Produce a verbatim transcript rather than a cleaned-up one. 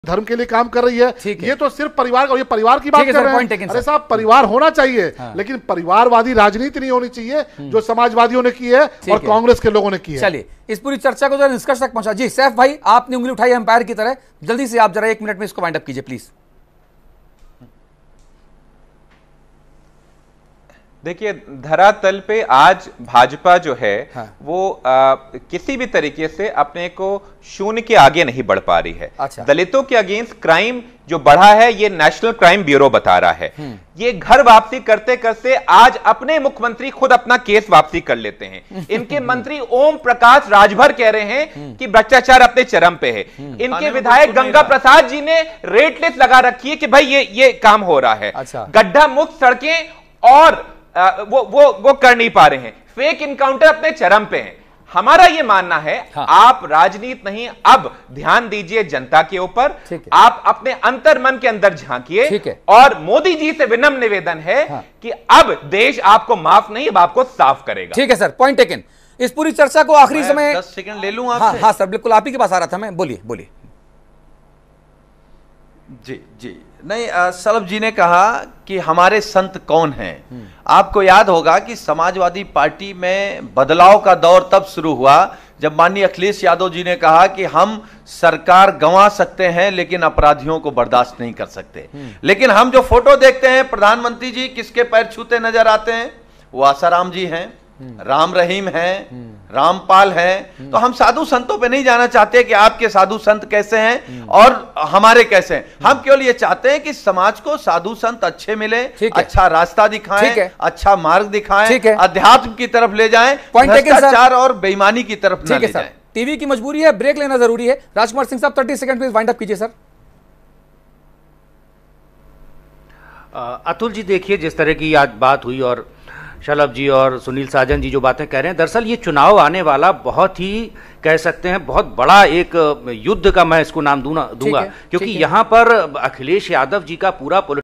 धर्म के लिए काम कर रही है, है। ये तो सिर्फ परिवार और ये परिवार की बात कर रहे हैं। अरे साहब, परिवार होना चाहिए, हाँ। लेकिन परिवारवादी राजनीति नहीं होनी चाहिए जो समाजवादियों ने की है और कांग्रेस के लोगों ने की है। चलिए इस पूरी चर्चा को जरा निष्कर्ष तक पहुंचा। जी सैफ भाई, आपने उंगली उठाई एम्पायर की तरह, जल्दी से आप जरा एक मिनट में इसको वाइंड अप कीजिए प्लीज। देखिए, धरातल पे आज भाजपा जो है हाँ। वो आ, किसी भी तरीके से अपने को शून्य के आगे नहीं बढ़ पा रही है। अच्छा। दलितों के अगेंस्ट क्राइम जो बढ़ा है ये नेशनल क्राइम ब्यूरो बता रहा है। ये घर वापसी करते करते आज अपने मुख्यमंत्री खुद अपना केस वापसी कर लेते हैं। इनके मंत्री ओम प्रकाश राजभर कह रहे हैं कि भ्रष्टाचार अपने चरम पे है। इनके विधायक गंगा प्रसाद जी ने रेट लिस्ट लगा रखी है कि भाई ये ये काम हो रहा है। अच्छा। गड्ढा मुक्त सड़कें और आ, वो वो वो कर नहीं पा रहे हैं। फेक इनकाउंटर अपने चरम पे हैं। हमारा ये मानना है हाँ। आप राजनीति नहीं, अब ध्यान दीजिए जनता के ऊपर। आप अपने अंतर मन के अंदर झांकिए और मोदी जी से विनम्र निवेदन है हाँ। कि अब देश आपको माफ नहीं, अब आपको साफ करेगा। ठीक है सर, पॉइंट टेकन। इस पूरी चर्चा को आखिरी समय दस सेकंड ले लूं आपसे? हाँ, हाँ सर बिल्कुल, आप ही के पास आ रहा था मैं। बोलिए बोलिए। जी जी नहीं, सलभ जी ने कहा कि हमारे संत कौन हैं। आपको याद होगा कि समाजवादी पार्टी में बदलाव का दौर तब शुरू हुआ जब माननीय अखिलेश यादव जी ने कहा कि हम सरकार गंवा सकते हैं लेकिन अपराधियों को बर्दाश्त नहीं कर सकते। लेकिन हम जो फोटो देखते हैं प्रधानमंत्री जी किसके पैर छूते नजर आते हैं? वो आसाराम जी हैं, राम रहीम हैं, रामपाल हैं। तो हम साधु संतों पे नहीं जाना चाहते कि आपके साधु संत कैसे हैं और हमारे कैसे हैं। हम केवल ये चाहते हैं कि समाज को साधु संत अच्छे मिले, अच्छा रास्ता दिखाएं, अच्छा मार्ग दिखाएं, अध्यात्म की तरफ ले जाएं, भ्रष्टाचार और बेईमानी की तरफ न ले जाएं। टीवी की मजबूरी है, ब्रेक लेना जरूरी है। राजकुमार सिंह साहब तीस सेकंड प्लीज वाइंड अप कीजिए सर। अतुल जी, देखिए जिस तरह की आज बात हुई और शलभ जी और सुनील साजन जी जो बातें कह रहे हैं, दरअसल ये चुनाव आने वाला बहुत ही कह सकते हैं बहुत बड़ा एक युद्ध का मैं इसको नाम दूंगा दूंगा क्योंकि यहाँ पर अखिलेश यादव जी का पूरा